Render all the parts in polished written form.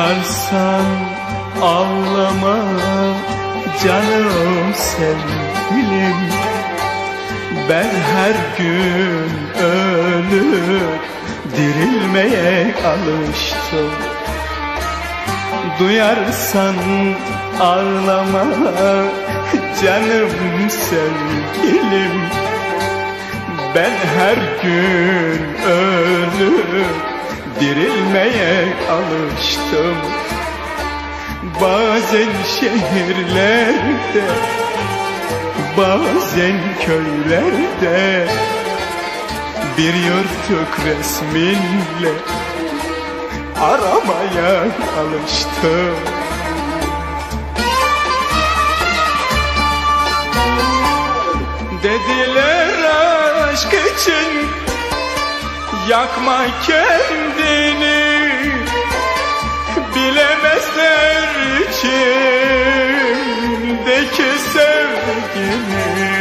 Duyarsan ağlama canım sevgilim, ben her gün ölüp dirilmeye alıştım. Duyarsan ağlama canım sevgilim, ben her gün ölüp dirilmeye alıştım. Bazen şehirlerde, bazen köylerde bir yırtık resminle aramaya alıştım. Dediler aşk için yakma kendini, bilemezler içimdeki sevgini.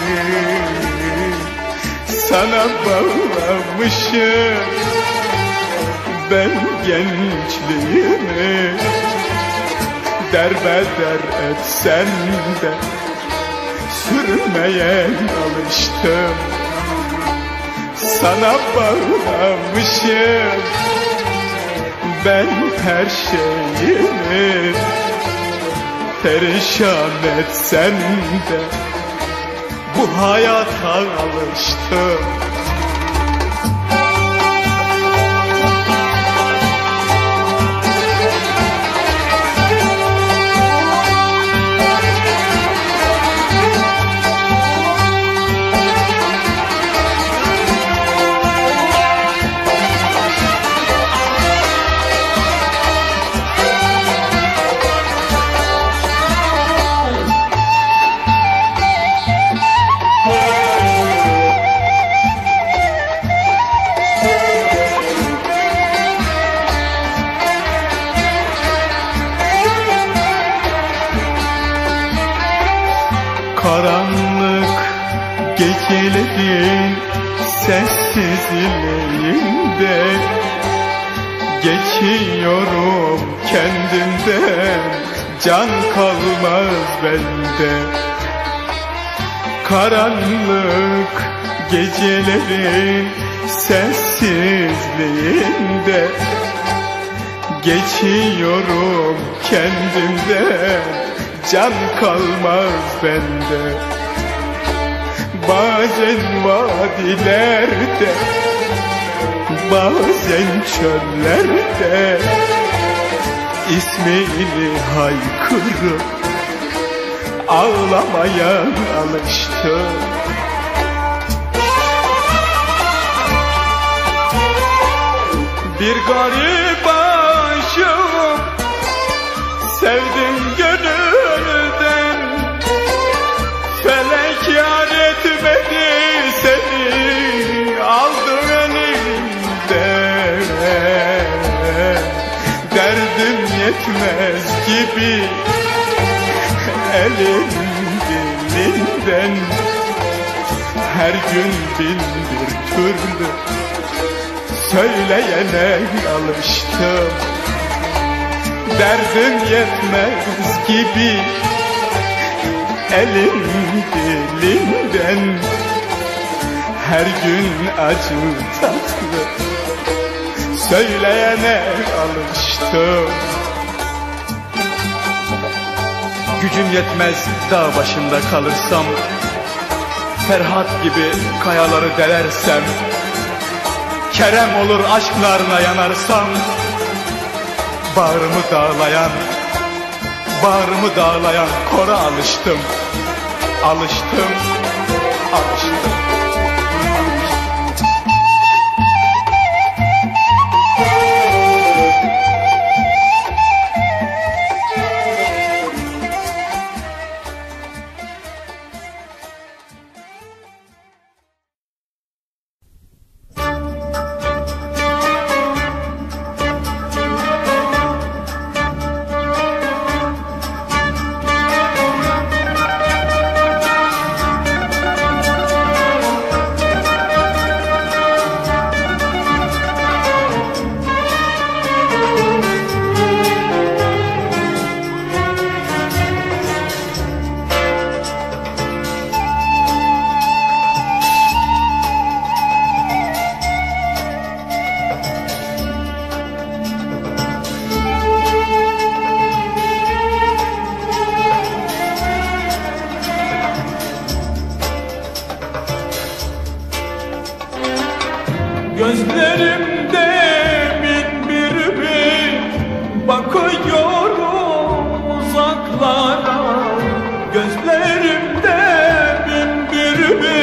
Sana bağlamışım ben gençliğimi, derbeder etsen de sürmeye alıştım. Sana bağlamışım ben her şeyimi, perişan etsen de bu hayata alıştım. Karanlık gecelerin sessizliğinde geçiyorum kendimden, can kalmaz bende. Karanlık gecelerin sessizliğinde geçiyorum kendimden, can kalmaz bende. Bazen vadilerde, bazen çöllerde ismini haykırıp ağlamaya alıştım. Bir garip aşığım, sevdim gönülden, felek yar etmedi seni, aldı elimden. Derdim yetmez gibi elim dilinden, her gün bin bir türlü söyleyene alıştım. Derdim yetmez gibi elim dilinden, her gün acı tatlı söyleyene alıştım. Gücüm yetmez dağ başında kalırsam, Ferhat gibi kayaları delersem, Kerem olur aşklarına yanarsam, bağrımı dağlayan kora alıştım. Alıştım. Gözlerimde bin bir bakıyorum uzaklara. Gözlerimde bin bir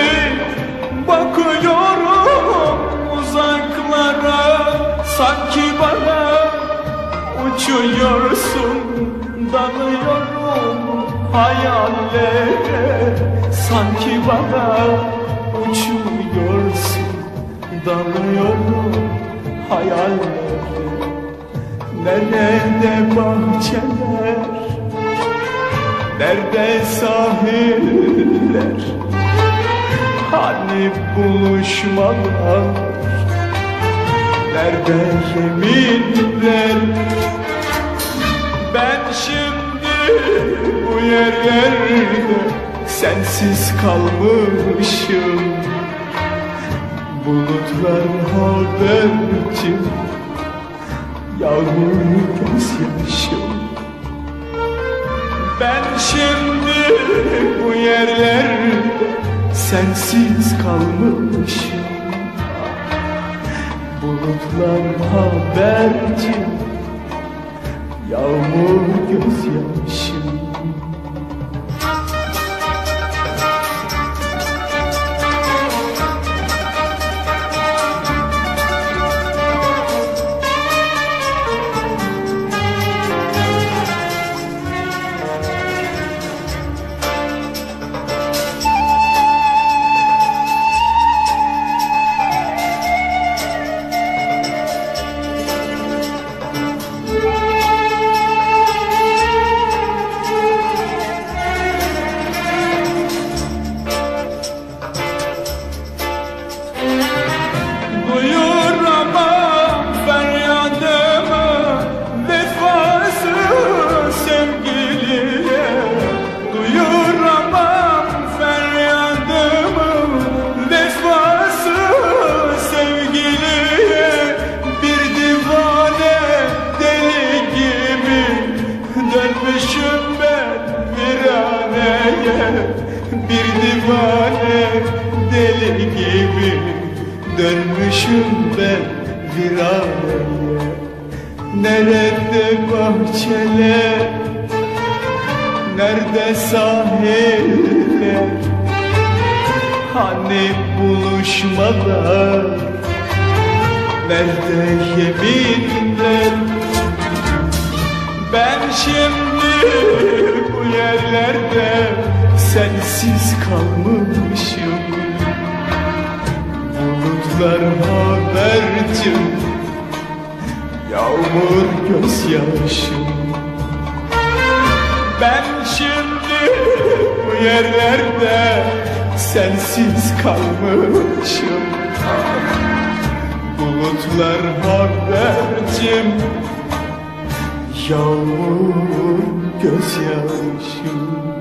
bakıyorum uzaklara. Sanki bana uçuyorsun, dalıyorum hayallere. Sanki bana uçuyorsun, dalıyorum hayallere. Nerede bahçeler, nerede sahiller, hani buluşmalar, nerede yeminler? Ben şimdi bu yerlerde sensiz kalmışım. Bulutlar haberci, yağmur gözyaşım. Ben şimdi bu yerlerde sensiz kalmışım. Bulutlar haberci, yağmur gözyaşım. Bir divane deli gibi dönmüşüm ben viraneye. Nerede bahçeler, nerede sahiller, hani buluşmalar, nerede yeminler? Ben şimdi bu yerlerde sensiz kalmışım. Bulutlar haberci, yağmur gözyaşım. Ben şimdi bu yerlerde sensiz kalmışım. Bulutlar habercim, yağmur gözyaşım.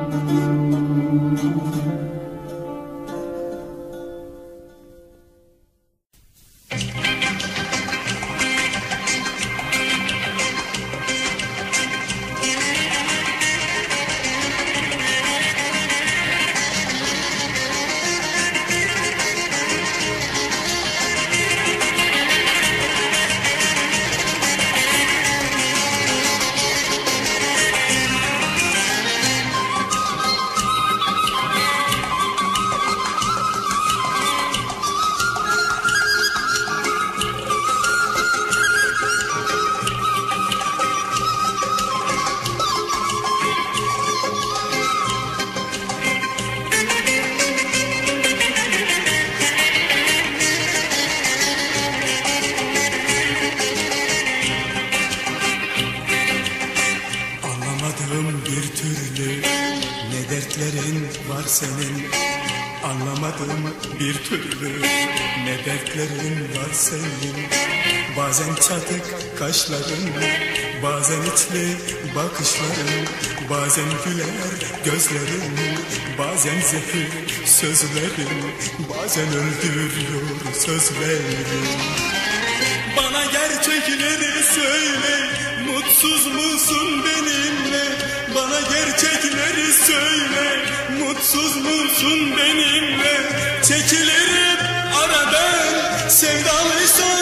Senin anlamadım bir türlü, ne dertlerin var senin. Bazen çatık kaşların, bazen içli bakışların, bazen güler gözlerin, bazen zehir sözlerin, bazen öldürüyor sözlerin. Bana gerçekleri söyle, mutsuz musun benimle? Bana gerçekleri söyle, mutsuz musun benimle? Çekilirim aradan, sevdalıysan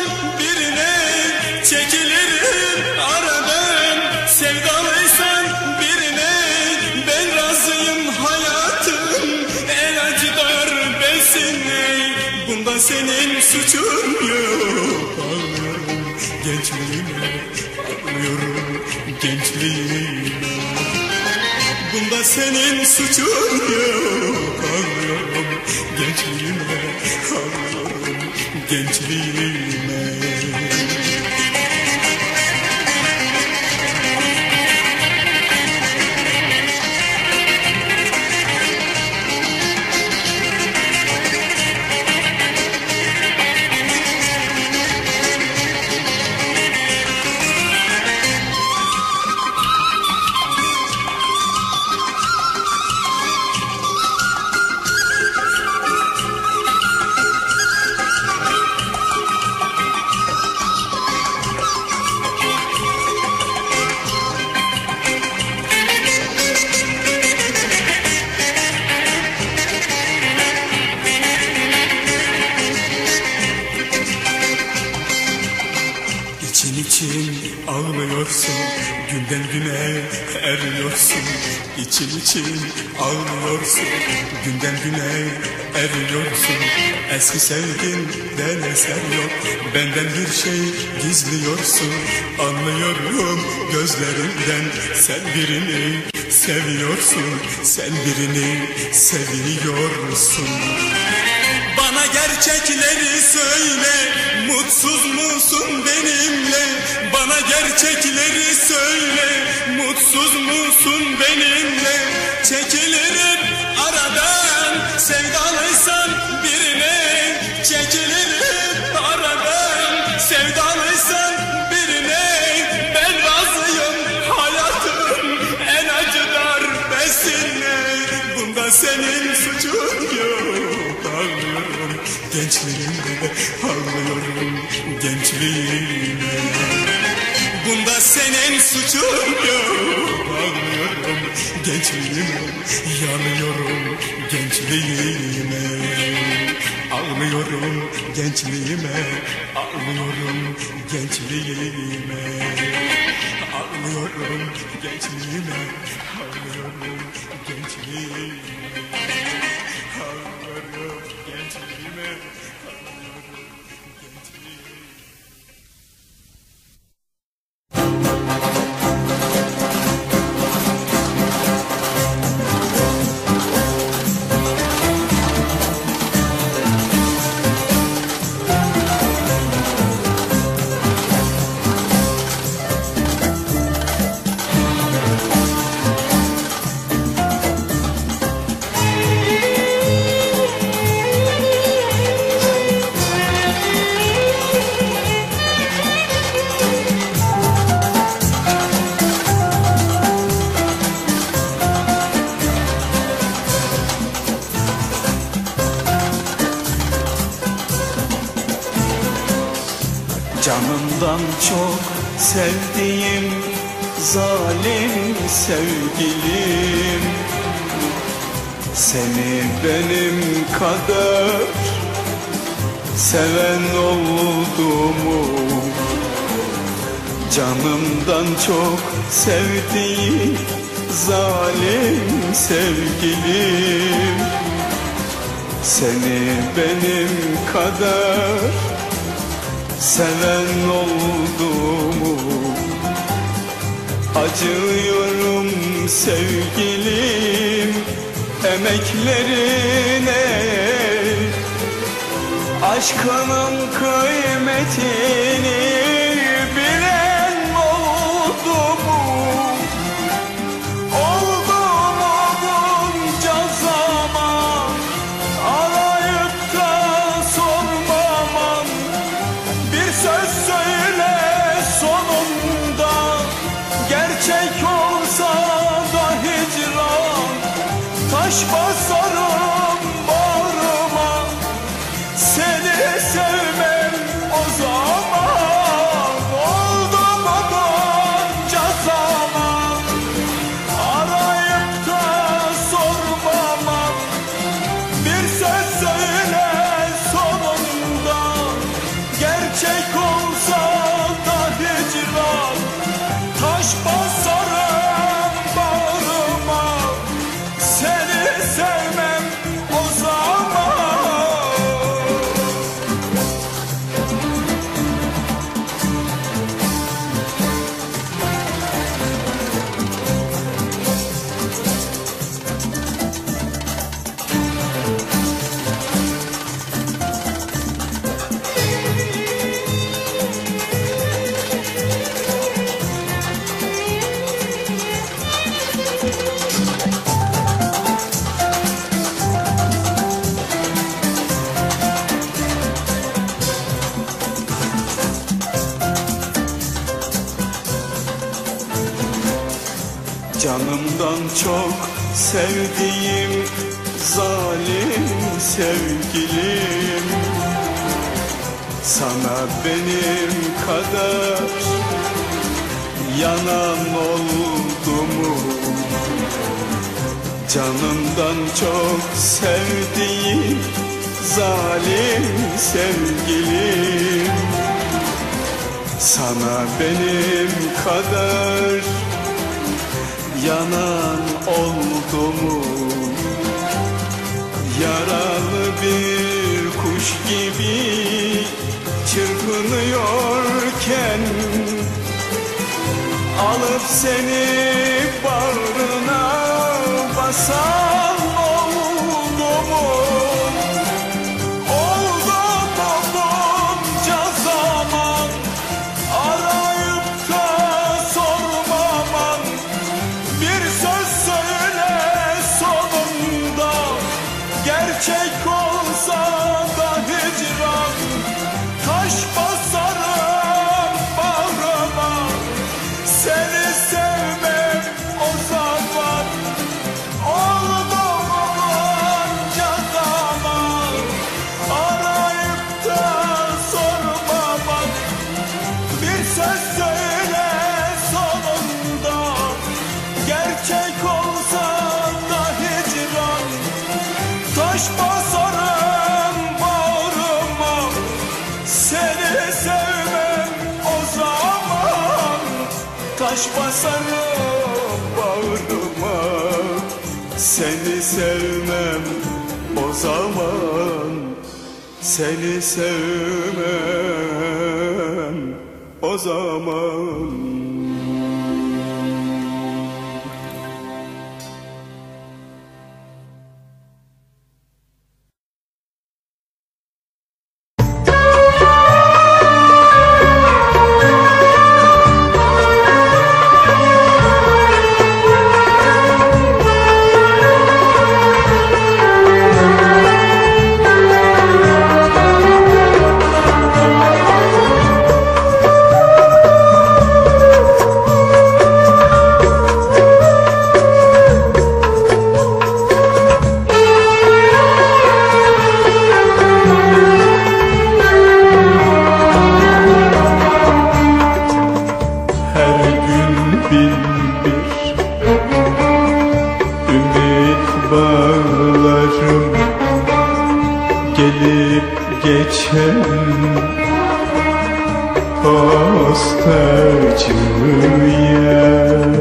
Bunda senin suçun yok. Ağlıyorum gençliğime, ağlıyorum gençliğime. Bunda senin suçun yok. Ağlıyorum gençliğime, ağlıyorum gençliğime. İçin ağlıyorsun, günden güne eriyorsun. İçin ağlıyorsun, günden güne eriyorsun. Eski sevginden eser yok, benden bir şey gizliyorsun. Anlıyorum gözlerinden, sen birini seviyorsun. Sen birini seviyorsun. Bana gerçekleri söyle, mutsuz musun benimle? Bana gerçekleri söyle, mutsuz musun benimle? Çekilirim aradan, sevdalıysan birine. Çekilirim aradan, sevdalıysan birine. Ben razıyım hayatım en acı darbesine. Bunda senin suçun yok. Ağlıyorum gençliğime, ağlıyorum gençliğime. Bunda senin suçun yok. Ağlıyorum gençliğime, yanıyorum gençliğime. Ağlıyorum gençliğime, ağlıyorum gençliğime. Ağlıyorum gençliğime, ağlıyorum gençliğime. Canımdan çok sevdiğim zalim sevgilim, seni benim kadar seven oldu mu? Canımdan çok sevdiğim zalim sevgilim, seni benim kadar seven oldu mu? Acıyorum sevgilim emeklerine, aşkının kıymetini bilen oldu mu? Oldu mu bunca zaman arayıp da sormaman? Bir söz söyle sonunda, gerçek olsa da hicran. Taş basarım bağrıma, seni sevmem o zaman. Oldu mu bunca zaman arayıp da sormaman? Bir söz söyle sonunda, gerçek olsa da hicran. Taş basarım bağrıma, seni sevmem Canımdan çok sevdiğim zalim sevgilim, sana benim kadar yanan oldu mu? Canımdan çok sevdiğim zalim sevgilim, sana benim kadar yanan oldu mu? Yaralı bir kuş gibi çırpınıyorken alıp seni bağrına basan oldu mu? Oldu mu bunca zaman arayıp da sormaman? Bir söz söyle sonunda, gerçek olsa da hicran. Taş basarım bağrıma, seni sevmem o zaman. Oldu mu bunca zaman arayıp da sormaman? Bir söz söyle sonunda, gerçek olsa da hicran. Taş basarım bağrıma, seni sevmem o zaman. Taş basarım bağrıma, seni sevmem o zaman. Seni sevmem o zaman. Gelip geçen postacıya,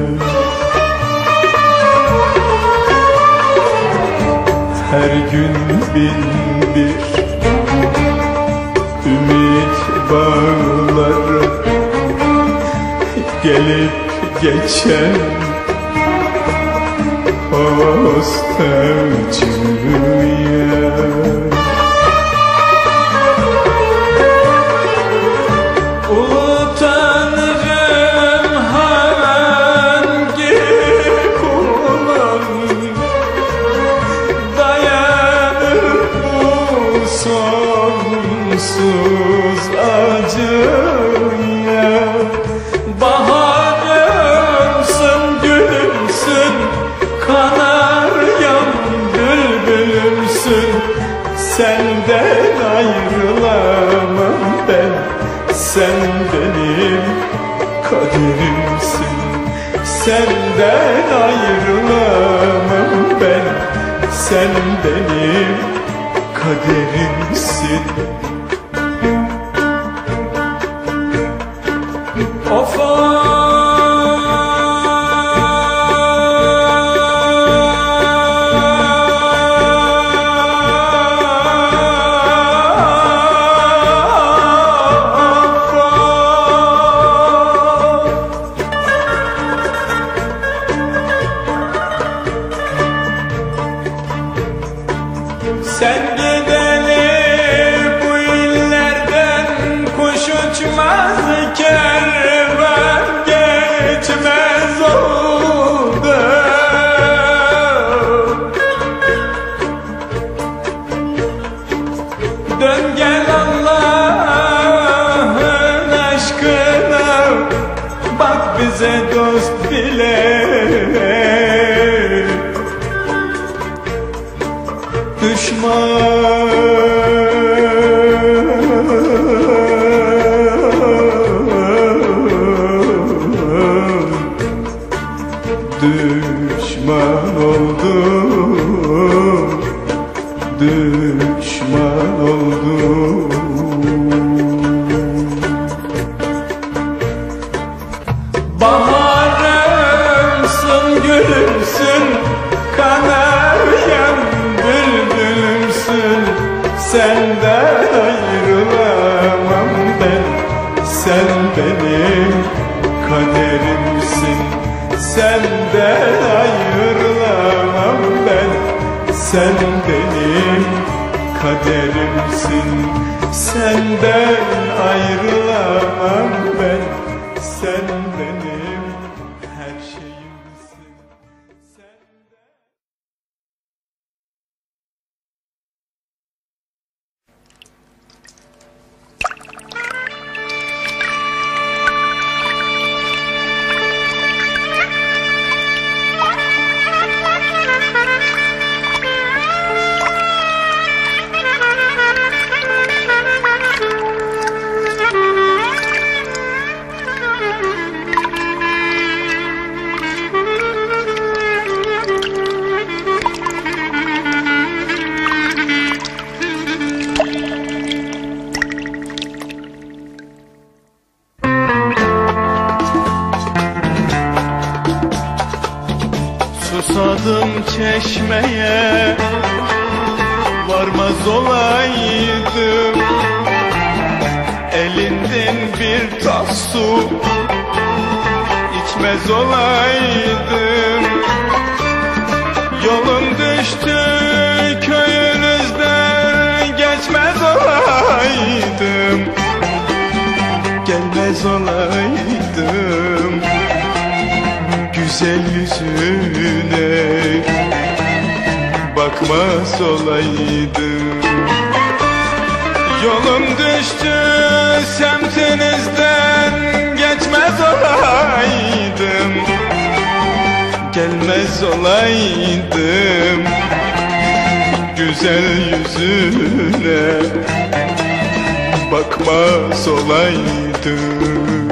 her gün bin bir ümit bağları, gelip geçen postacıya. Sonsuz acıya, baharımsın, gülümsün, kanaryam, bülbülümsün. Senden ayrılamam ben, sen benim kaderimsin. Senden ayrılamam ben, sen benim kaderimsin. Of sen gideli bu illerden kuş uçmaz, kervan geçmez oldu. Dön gel Allah'ın aşkına, bak bize dost bile Düşman oldum, düşman oldum. Baharımsın, gülümsün, kanaryam, bülbülümsün. Senden ayrılamam ben, sen benim kaderimsin. Senden ayrılamam ben, sen benim kaderimsin. Senden ayrılamam ben, sen benim her şeyimsin. Susadım çeşmeye, varmaz olaydım. Elinden bir tas su içmez olaydım. Yolum düştü köyünüzden, geçmez olaydım. Gelmez olaydım güzel yüzüne, bakmaz olaydım. Yolum düştü semtinizden, geçmez olaydım. Gelmez olaydım güzel yüzüne, bakmaz olaydım.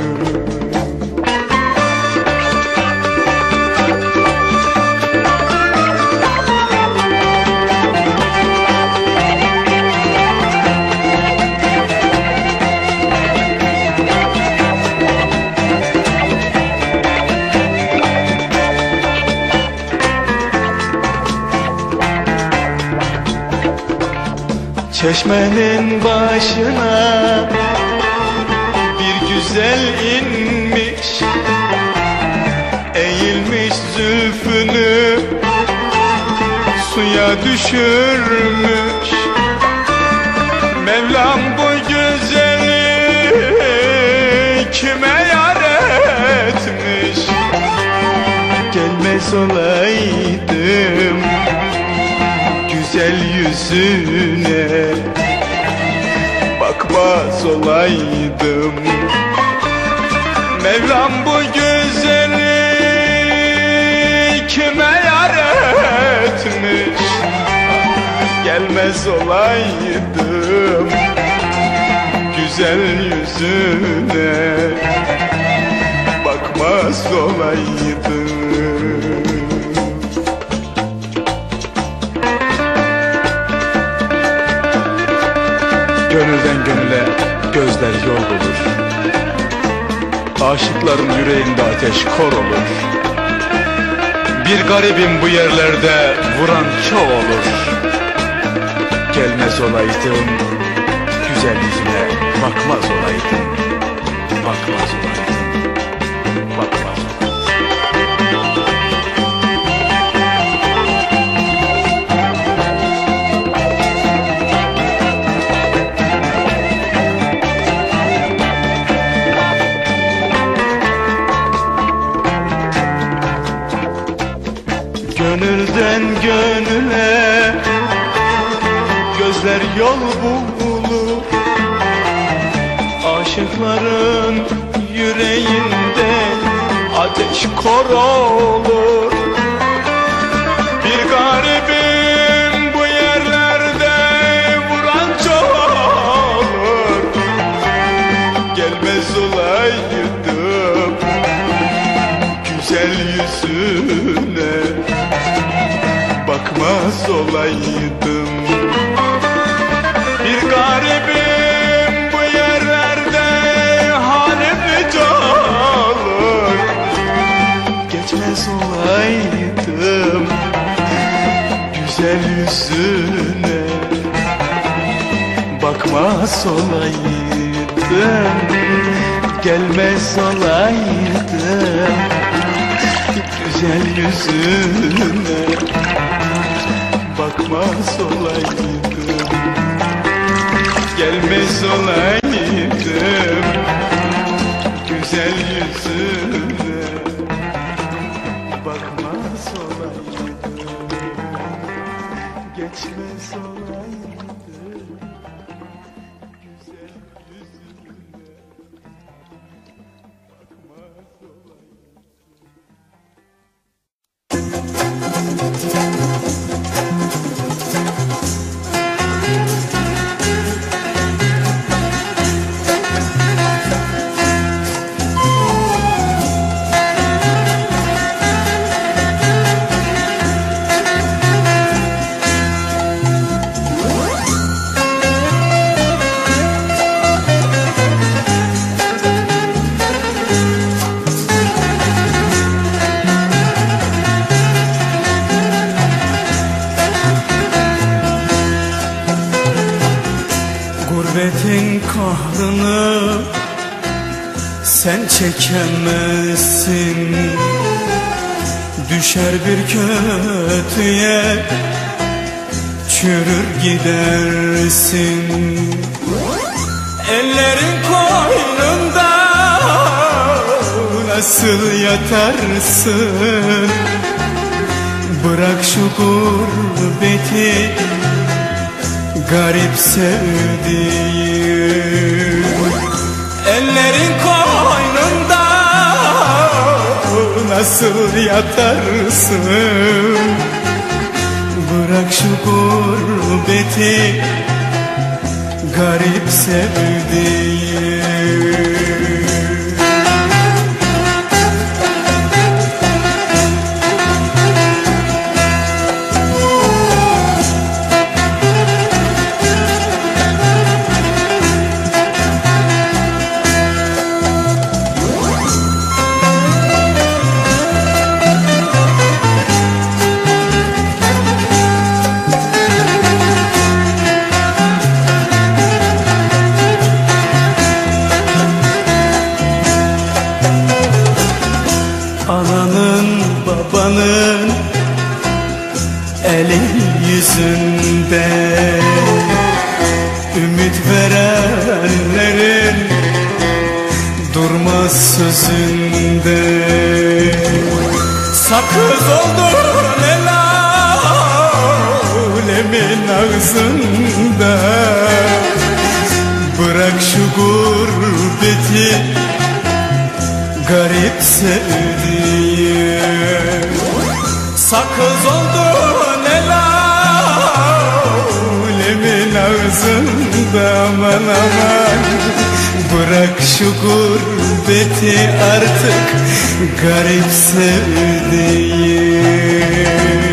Çeşmenin başına bir güzel inmiş, eğilmiş zülfünü suya düşürmüş. Mevlam bu güzeli kime yar etmiş? Gelmez olaydım güzel yüzüne, bakmaz olaydım. Mevlam bu güzeli kime yar etmiş? Gelmez olaydım güzel yüzüne, bakmaz olaydım. Gönülden gönüle gözler yol bulur, aşıkların yüreğinde ateş kor olur. Bir garibim bu yerlerde, vuran çoğu olur. Gelmez olaydım güzel yüzüne, bakmaz olaydım. Bakmaz olaydım, bakmaz olaydım. Gönülden gönüle gözler yol bulur, aşıkların yüreğinde ateş kor olur. Bir garibim bu yerlerde, bakmaz olaydım. Bir garibim bu yerlerde, halim calır. Geçmez olaydım güzel yüzüne, bakmaz olaydım, gelmez olaydım güzel yüzüne, bakmaz olaydım, gelmez olaydım güzel yüzüne, bakmaz olaydım, geçmez olaydım güzel yüzüne, bakmaz olaydım. Gurbetin kahrını sen çekemezsin. Düşer bir kötüye çürür gidersin. Ellerin koynunda nasıl yatarsın? Bırak şu gurbeti, garip sevdiğim. Ellerin koynunda nasıl yatarsın? Bırak şu gurbeti, garip sevdiğim. Ananın babanın eli yüzünde, ümit verenlerin durmaz sözünde. Sakız oldun el alemin ağzında. Bırak şu gurbeti, garip sevdiğim. Sakız oldun el alemin ağzında, aman aman. Bırak şu gurbeti artık, garip sevdiğim.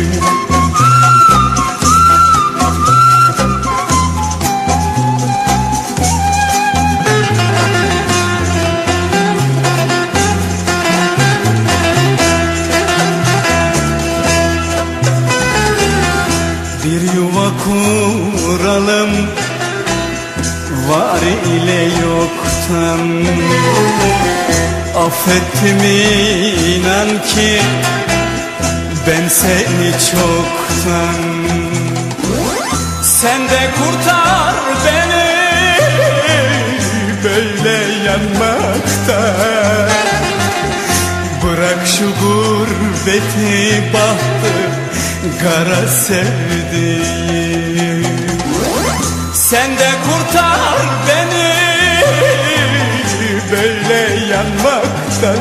Bir yuva kuralım var ile yoktan. Affettim inan ki ben seni çoktan. Sen de kurtar beni böyle yanmaktan. Bırak şu gurbeti, bahtı kara sevdiğim. Sen de kurtar beni böyle yanmaktan.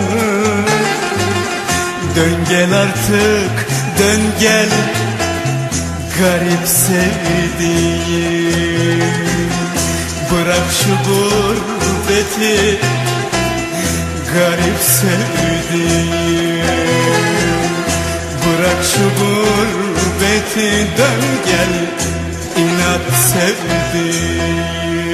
Dön gel artık, dön gel garip sevdiğim. Bırak şu gurbeti, garip sevdiğim. Bırak şu gurbeti, dön gel inat sevdiğim.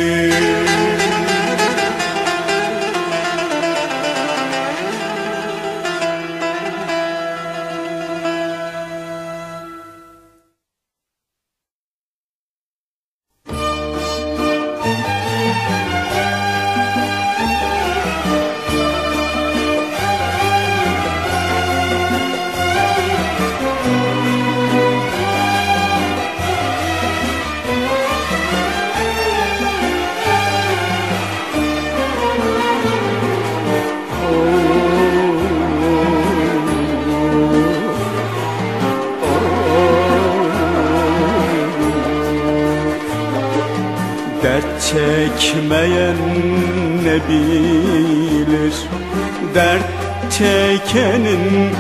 Dert çekmeyen ne bilir, dert çekenin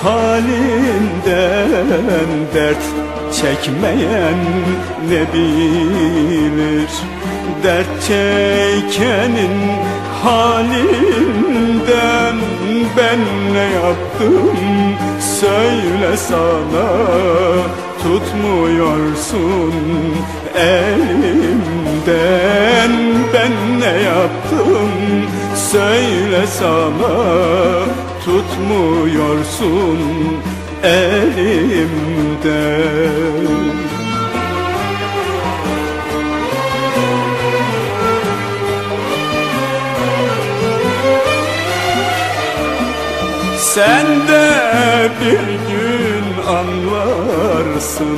halinden. Dert çekmeyen ne bilir, dert çekenin halinden. Ben ne yaptım söyle sana, tutmuyorsun elimden. Ben ne yaptım söyle sana, tutmuyorsun elimden. Sen de bir gün anlarsın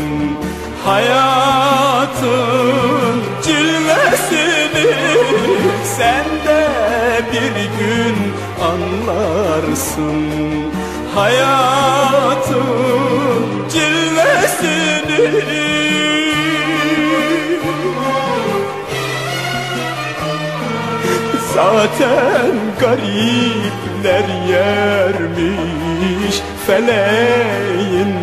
hayatın cilvesini. Sen de bir gün anlarsın hayatın cilvesini. Zaten garipler yermiş feleğin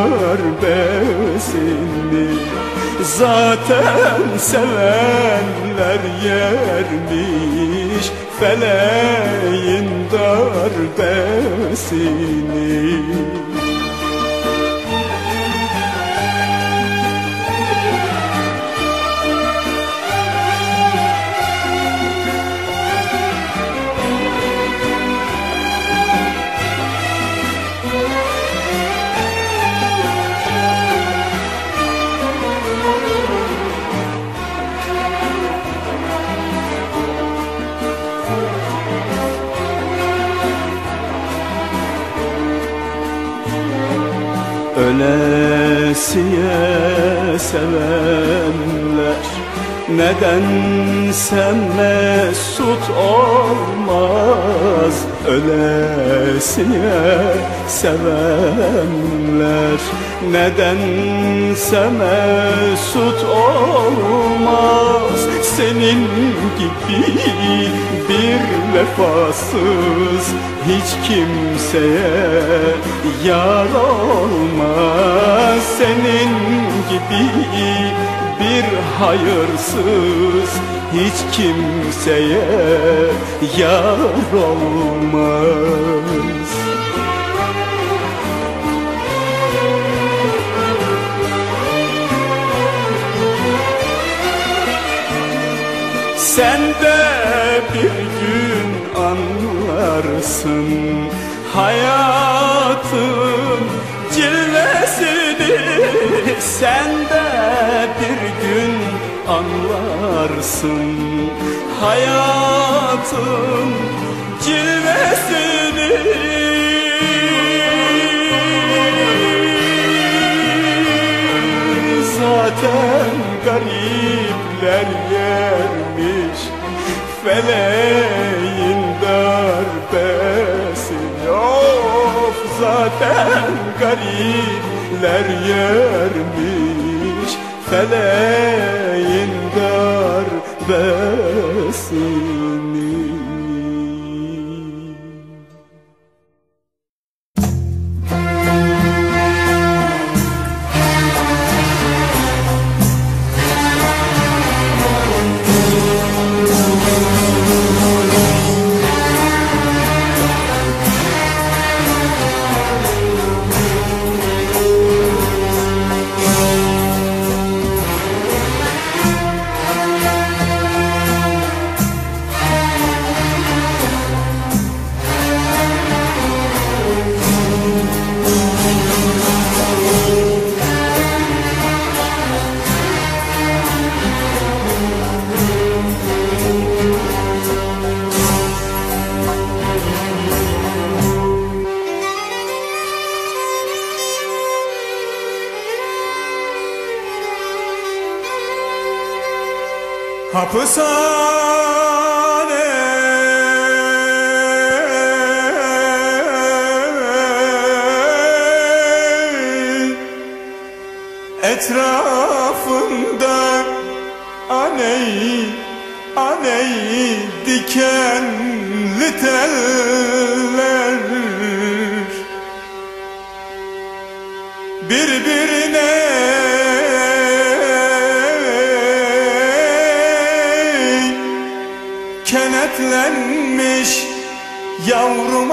darbesini. Zaten sevenler yermiş feleğin darbesini. Ölesiye sevenler nedense mesut olmaz. Ölesiye sevenler nedense mesut olmaz. Senin gibi bir vefasız hiç kimseye yar olmaz. Senin gibi bir hayırsız hiç kimseye yar olmaz. Sen de bir gün anlarsın hayatın cilvesini. Sen de bir gün anlarsın hayatın cilvesini. Zaten garipler yermiş feleğin darbesini. Of, zaten garipler yermiş feleğin darbesini. Hapishane etrafında aney aney dikenli teller birbirine kenetlenmiş. Yavrum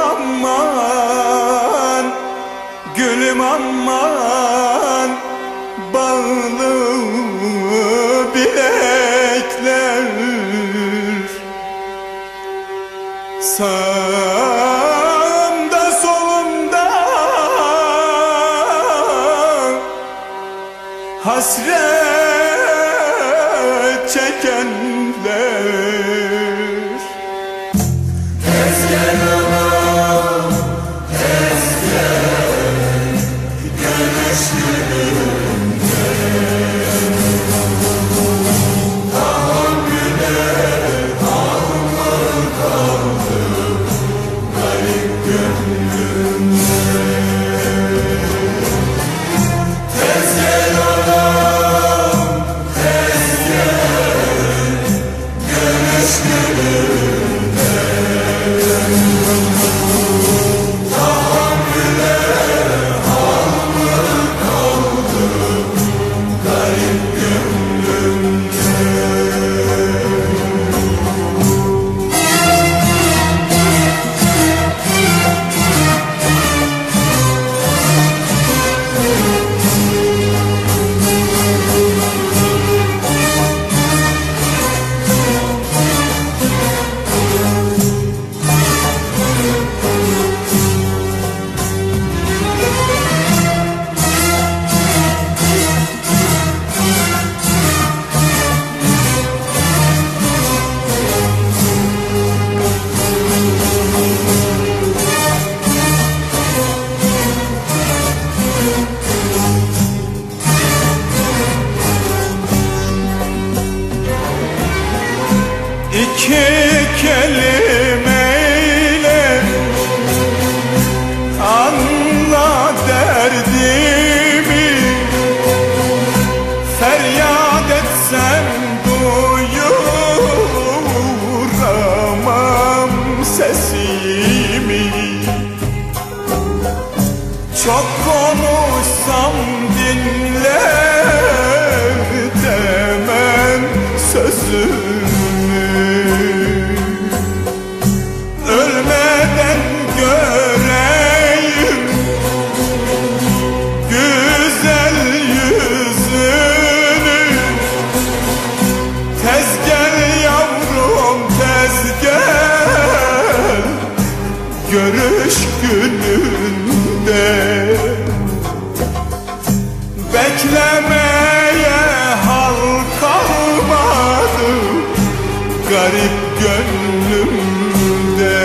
aman, gülüm aman, bağlı bilekler. Sağımda solumda hasret çekenler. İki kelimeyle anla derdimi, feryat etsem duyuramam sesimi. Çok konuşsam dinletemem sözümü. Ölmeden göreyim güzel yüzünü. Tez gel yavrum tez gel, görüş gününde. Beklemeye hal kalmadı garip gönlümde.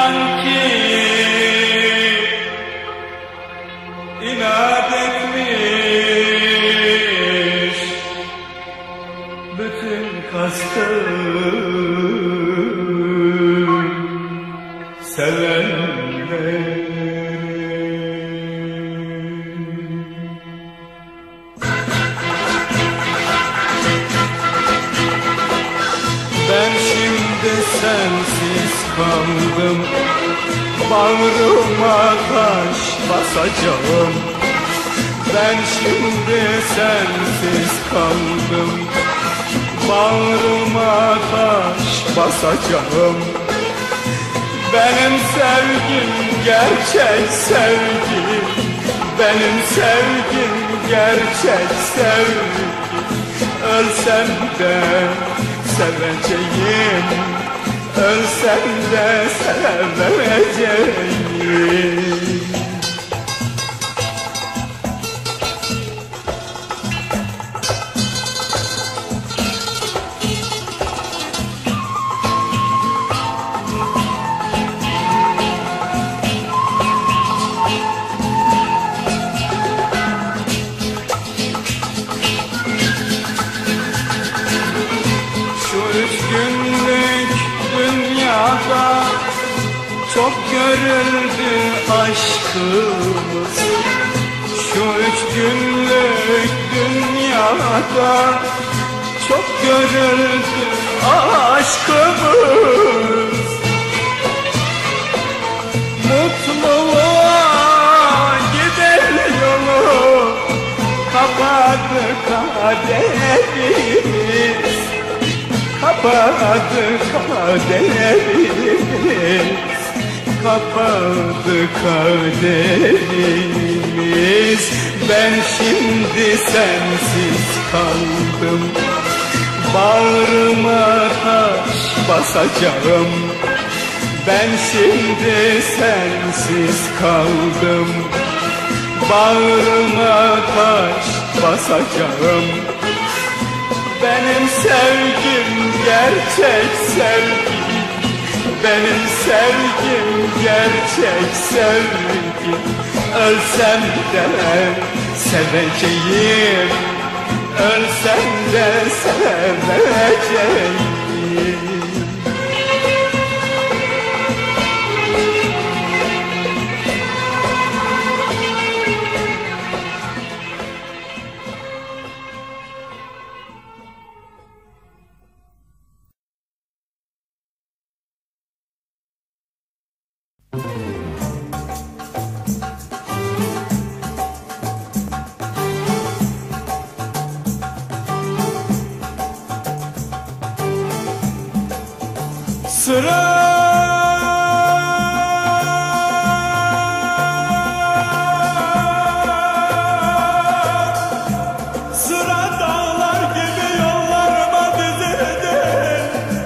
sanki inat etmiş bütün kastım sevenler. Ben şimdi sensiz kaldım, bağrıma taş basacağım. Ben şimdi sensiz kaldım, bağrıma taş basacağım. Benim sevgim gerçek sevgi, benim sevgim gerçek sevgi. Ölsem de seveceğim, ölsem de seveceğim. Çok görüldü aşkımız, şu 3 günlük dünyada. Çok görüldü aşkımız, mutluluğa gider yolu kapadı kaderimiz, kapadı kaderimiz, kapadı kaderimiz. Ben şimdi sensiz kaldım, bağrıma taş basacağım. Ben şimdi sensiz kaldım, bağrıma taş basacağım. Benim sevgim gerçek sevgi, benim sevgim gerçek sevgi. Ölsem de seveceğim, ölsem de seveceğim. Sıra dağlar gibi yollarıma dizildin.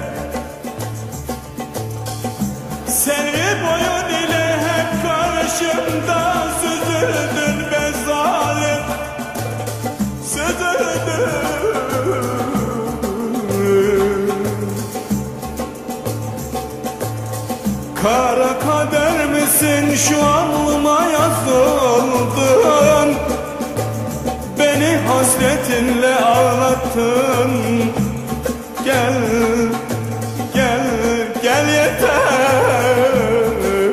Seni boyun ile hep karşımda süzüldün be zalim, süzüldün. Kara kader misin şu alnıma yazıldın, beni hasretinle ağlattın. Gel, gel, gel yeter,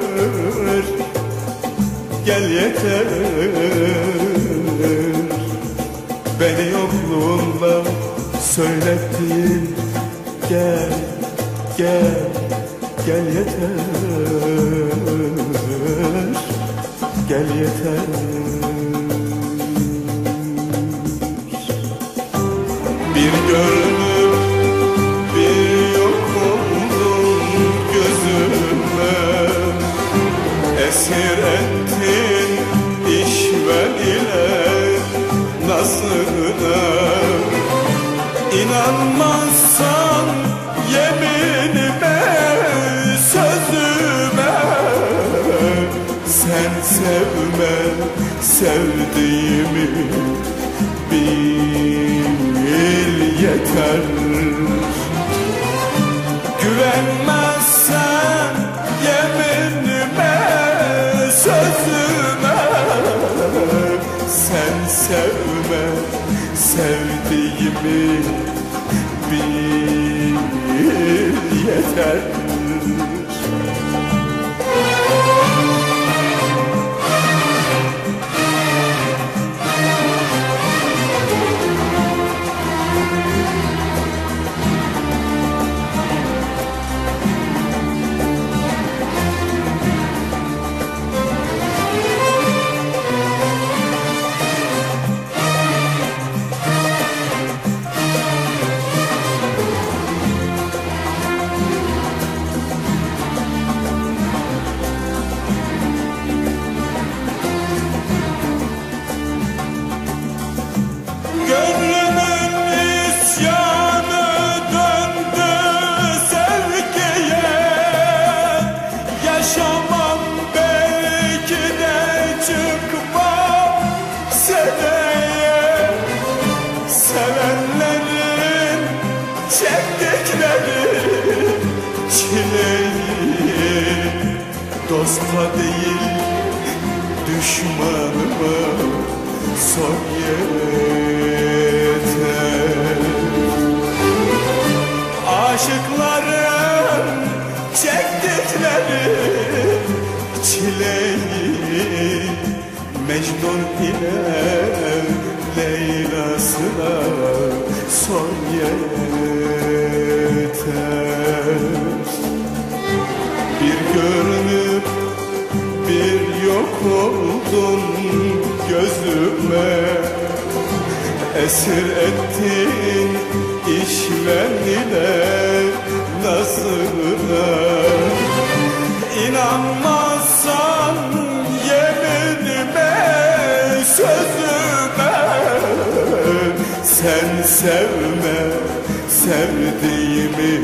gel yeter. Beni yokluğunla söylettin. Gel, gel, gel yeter, gel yeter. Bir gördüm, bir yok oldum gözüme. Esir ettin işven ile nasılına. İnanmazsan yeminime, sözüme. Sen sevme sevdiğimi bil yeter. Güvenmezsen yemin sevme sevdiğimi bil yeter. Dosta değil düşmanıma son yeter. Aşıkların çektikleri çileyi Mecnun ile Leyla'sına son yeter. Bir görünüp bir yok oldun gözüme, esir ettin işven ile nazına. İnanmazsan yeminime sözüme, sen sevme sevdiğimi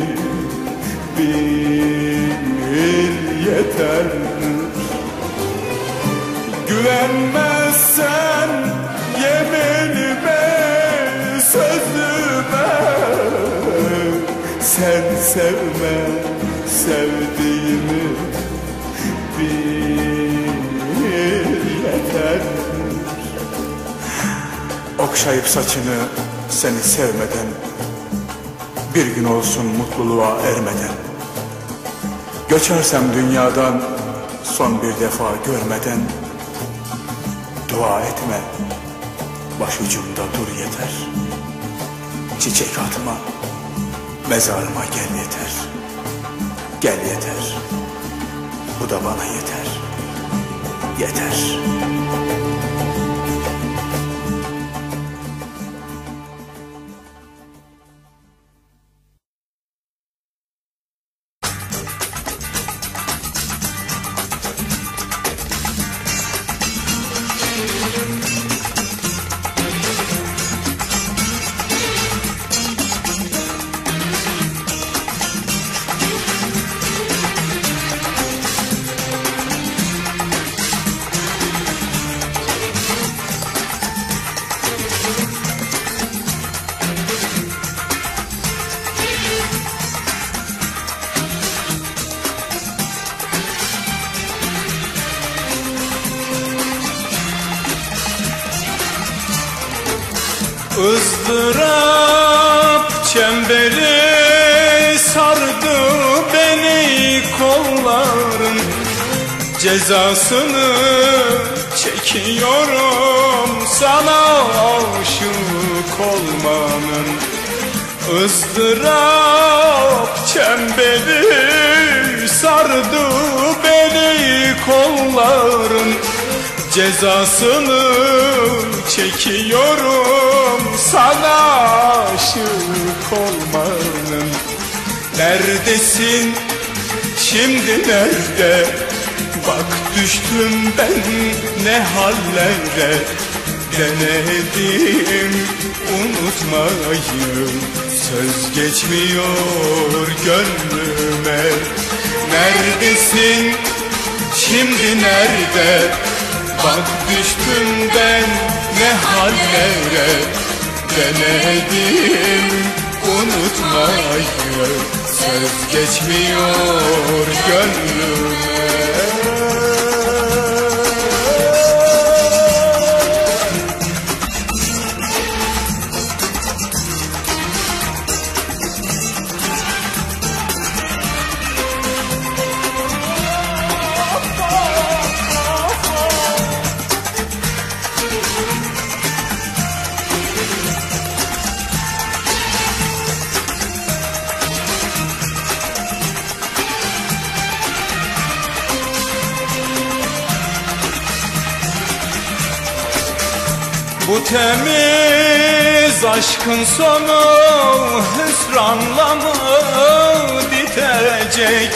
bil yeter. Güvenmezsen yeminime sözüme, sen sevme sevdiğimi bil yeter. Okşayıp saçını seni sevmeden, bir gün olsun mutluluğa ermeden, göçersem dünyadan son bir defa görmeden, dua etme, başucumda dur yeter. Çiçek atma, mezarıma gel yeter. Gel yeter, bu da bana yeter. Yeter. ızdırap çemberi sardı beni kolların, cezasını çekiyorum sana aşık olmanın. ızdırap çemberi sardı beni kolların, cezasını çekiyorum sana aşık olmanın. Neredesin şimdi nerede? Bak düştüm ben ne hallere. Denedim unutmayı, söz geçmiyor gönlüme. Neredesin şimdi nerede? Bak düştüm ben ne hallere. Denedim unutmayı, söz geçmiyor gönlüme. Bu temiz aşkın sonu hüsranla mı bitecek?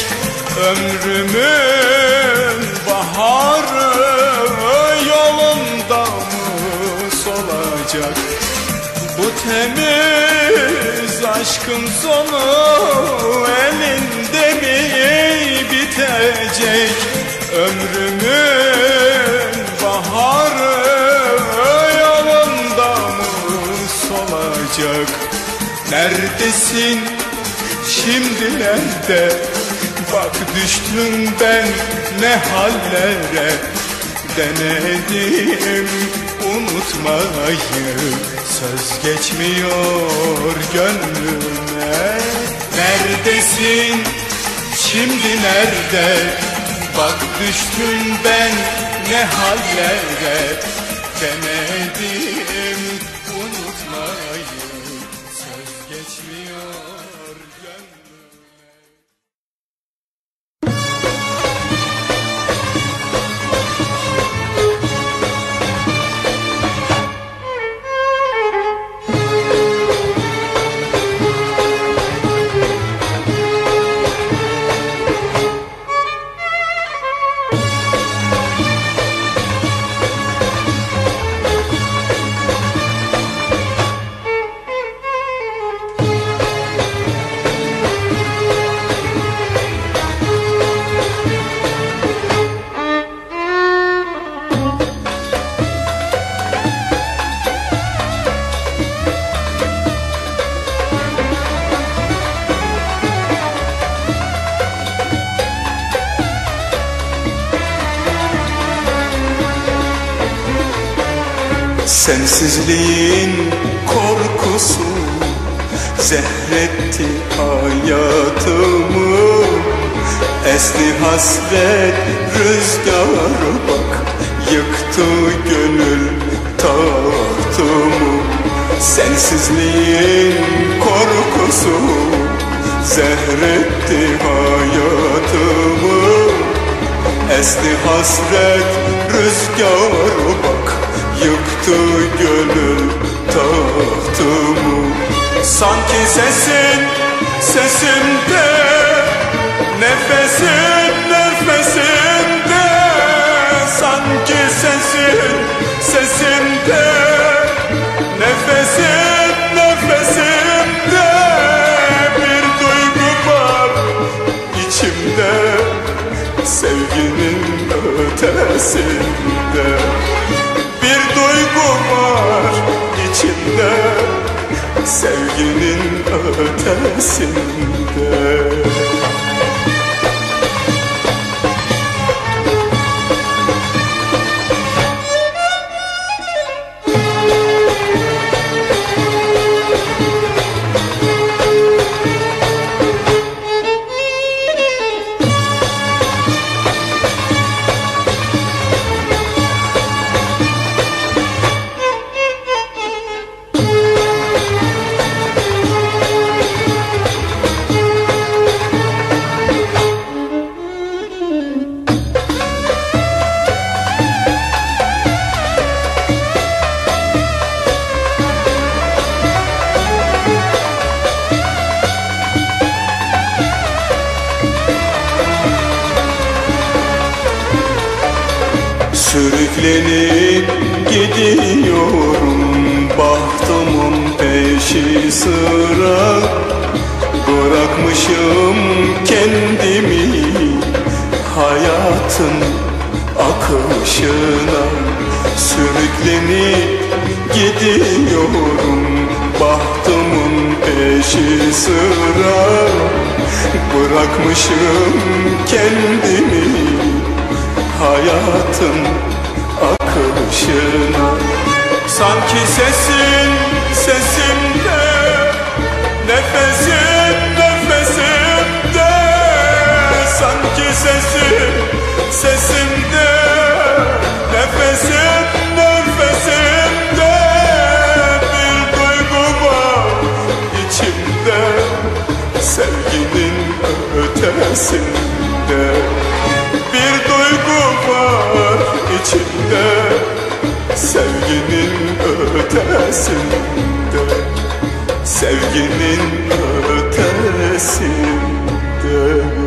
Ömrümün baharı yolunda mı solacak? Bu temiz aşkın sonu elinde mi bitecek? Ömrümün baharı yolunda mı solacak? Neredesin şimdi, nerede? Bak düştüm ben ne hallere. Denedim unutmayı, söz geçmiyor gönlüme. Neredesin şimdi, nerede? Bak düştüm ben ne hallere. Denedim unutmayı, söz geçmiyor gönlüme. Sensizliğin korkusu zehretti hayatımı. Esti hasret rüzgarı, bak yıktı gönül tahtımı. Sensizliğin korkusu zehretti hayatımı. Esti hasret rüzgarı, bak yıktı gönül tahtımı. Sanki sesin sesimde, nefesin nefesimde. Sanki sesin sesimde, nefesin nefesimde. Bir duygu var içimde, sevginin ötesinde. Bir duygu var içimde, sevginin ötesinde. Sürüklenip gidiyorum bahtımın peşi sıra. Bırakmışım kendimi hayatın akışına. Sürüklenip gidiyorum bahtımın peşi sıra. Bırakmışım kendimi hayatın akışına. Sanki sesin sesimde, nefesin nefesimde. Sanki sesin sesimde, nefesin nefesimde. Bir duygu var içimde, sevginin ötesinde. Bir duygu var içimde, sevginin ötesinde. ötesinde, sevginin ötesinde.